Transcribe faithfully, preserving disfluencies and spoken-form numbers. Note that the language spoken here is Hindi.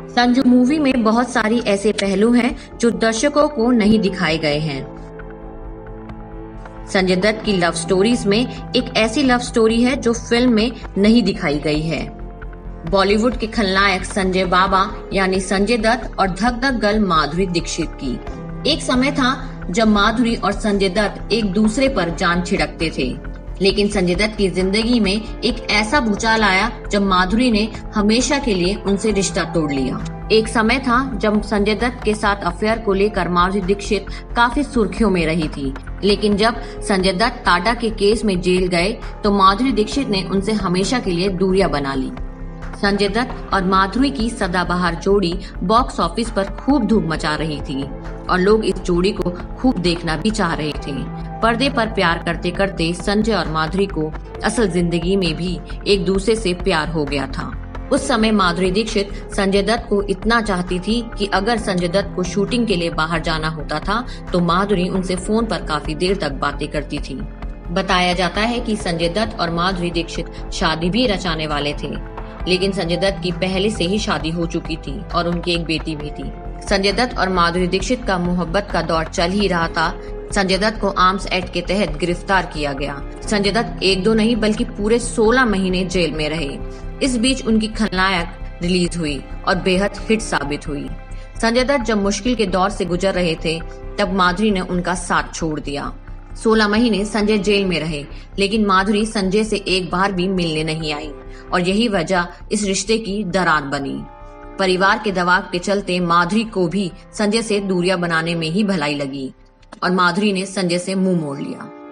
संजू मूवी में बहुत सारी ऐसे पहलू हैं जो दर्शकों को नहीं दिखाए गए हैं। संजय दत्त की लव स्टोरीज में एक ऐसी लव स्टोरी है जो फिल्म में नहीं दिखाई गई है। बॉलीवुड के खलनायक संजय बाबा यानी संजय दत्त और धक धक गर्ल माधुरी दीक्षित की एक समय था जब माधुरी और संजय दत्त एक दूसरे पर जान छिड़कते थे, लेकिन संजय दत्त की जिंदगी में एक ऐसा भूचाल आया जब माधुरी ने हमेशा के लिए उनसे रिश्ता तोड़ लिया। एक समय था जब संजय दत्त के साथ अफेयर को लेकर माधुरी दीक्षित काफी सुर्खियों में रही थी, लेकिन जब संजय दत्त टाटा के केस में जेल गए तो माधुरी दीक्षित ने उनसे हमेशा के लिए दूरियां बना ली। संजय दत्त और माधुरी की सदाबहार जोड़ी बॉक्स ऑफिस पर खूब धूम मचा रही थी और लोग इस जोड़ी को खूब देखना भी चाह रहे थे। पर्दे पर प्यार करते करते संजय और माधुरी को असल जिंदगी में भी एक दूसरे से प्यार हो गया था। उस समय माधुरी दीक्षित संजय दत्त को इतना चाहती थी कि अगर संजय दत्त को शूटिंग के लिए बाहर जाना होता था तो माधुरी उनसे फोन पर काफी देर तक बातें करती थी। बताया जाता है कि संजय दत्त और माधुरी दीक्षित शादी भी रचाने वाले थे, लेकिन संजय दत्त की पहले से ही शादी हो चुकी थी और उनकी एक बेटी भी थी। संजय दत्त और माधुरी दीक्षित का मोहब्बत का दौर चल ही रहा था। संजय दत्त को आर्म्स एक्ट के तहत गिरफ्तार किया गया। संजय दत्त एक दो नहीं बल्कि पूरे सोलह महीने जेल में रहे। इस बीच उनकी खलनायक रिलीज हुई और बेहद हिट साबित हुई। संजय दत्त जब मुश्किल के दौर से गुजर रहे थे तब माधुरी ने उनका साथ छोड़ दिया। सोलह महीने संजय जेल में रहे, लेकिन माधुरी संजय से एक बार भी मिलने नहीं आई और यही वजह इस रिश्ते की दरार बनी। परिवार के दबाव के चलते माधुरी को भी संजय से दूरियां बनाने में ही भलाई लगी और माधुरी ने संजय से मुंह मोड़ लिया।